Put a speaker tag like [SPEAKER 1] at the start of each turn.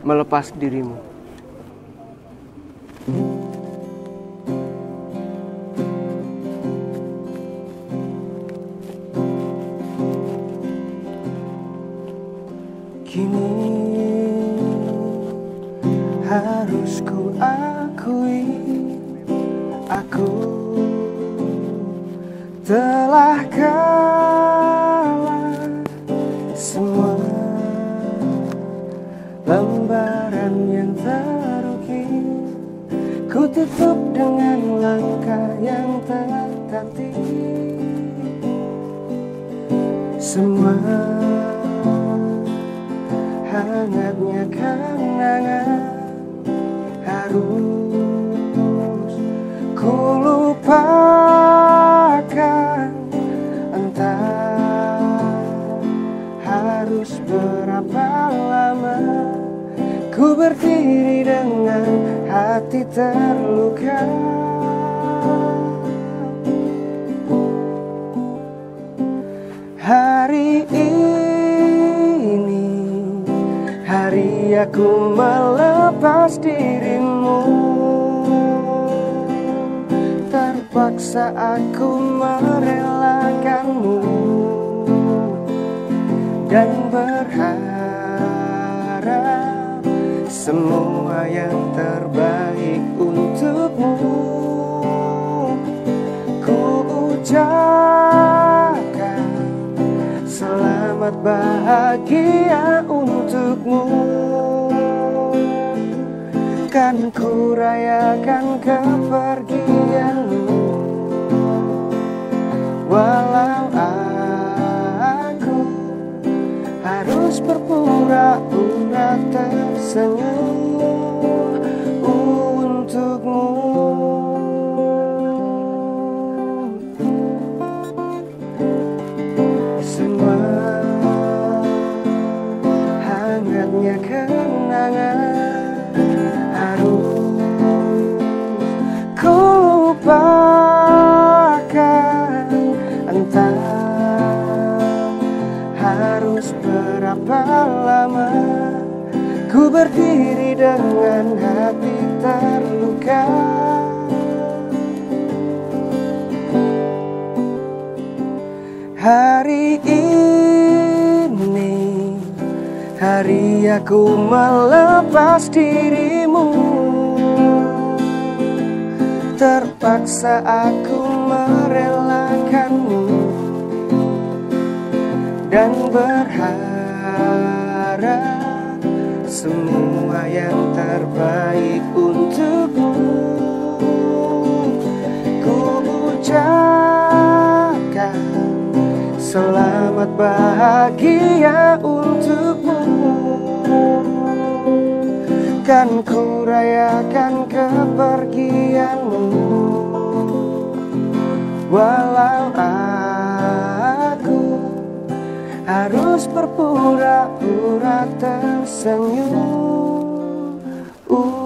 [SPEAKER 1] melepas dirimu.
[SPEAKER 2] Kini harus ku akui, aku telah kalah. Semua lembaran yang terukir ku tutup dengan langkah yang tertatih. Semua hangatnya kenangan harus ku lupakan. Entah harus berapa lama ku berdiri dengan hati terluka. Hari ini hari aku melepas dirimu. Terpaksa aku merelakanmu dan berharap semua yang terbaik untukmu. Ku ucapkan selamat bahagia untukmu. Kan ku rayakan kepergianmu, walau aku harus berpura-pura tersenyum untukmu. Semua hangatnya kenangan harus ku lupakan. Entah harus berapa lama ku berdiri dengan hati terluka. Hari ini hari aku melepas dirimu. Terpaksa aku merelakanmu dan berharap semua yang terbaik untukmu. Ku ucapkan selamat bahagia untukmu. Kan ku rayakan kepergianmu, walau aku harus berpura-pura tersenyum